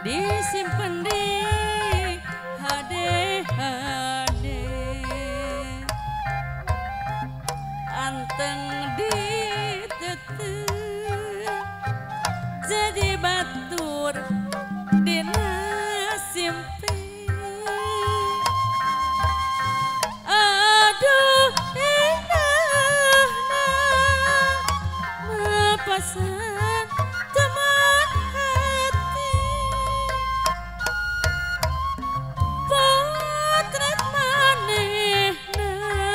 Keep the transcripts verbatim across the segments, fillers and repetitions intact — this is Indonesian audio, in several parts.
disimpen di H D H D anteng ditetek jadi batur dina simpen. Aduh indahna mepasan teman hati potret manehna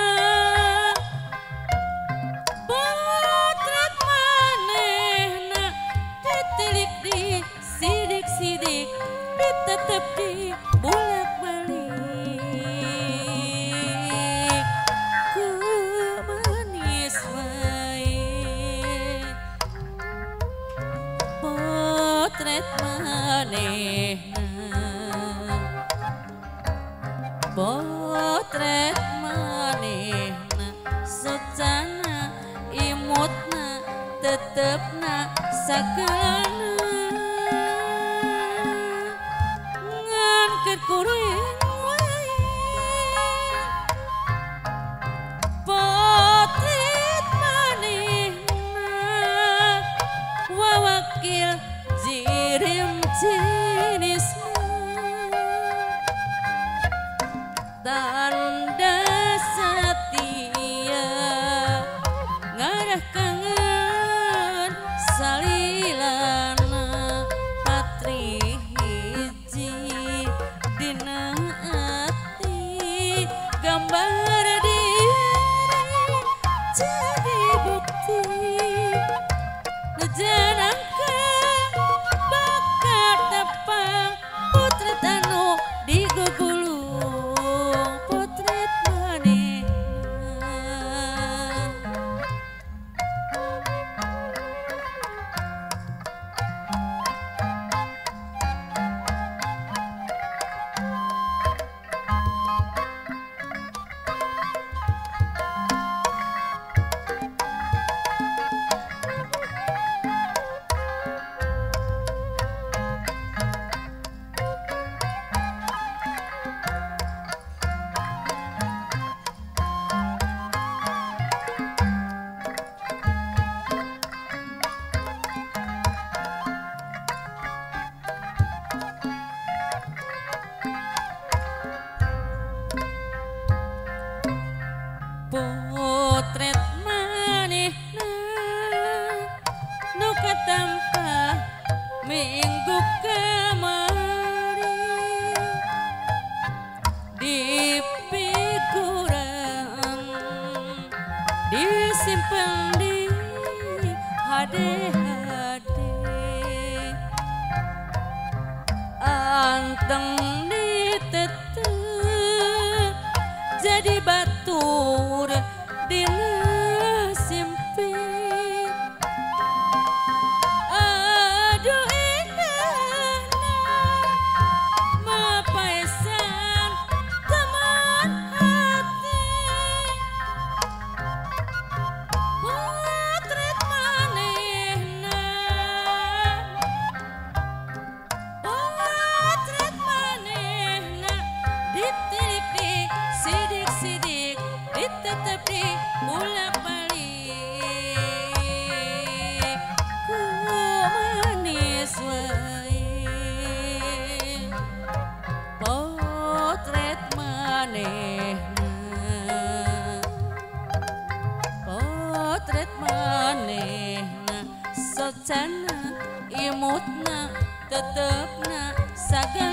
potret manehna ditilik di sidik-sidik ditetep di bolak balik ku manis wae potret manehna potret manehna socana imutna tetepna sagelana ngan kuring wae potret manehna wawakil jirim jenisna tanda setia ngarah kangen salilana patri hiji dina ati gambar diri jadi bukti ngejanangka bakat tepang potret anu digugulung potret manehna. Potret manehna nu katampa minggu kamari dipikuran disimpen di H D H D anteng ditetek jadi batur dina simpen. Aduh indahna mepaesan teman hati potret manehna potret manehna ditilik di sidik-sidik ditetep di bolak balik ku manis wae potret manehna potret manehna socana imutna tetepna saga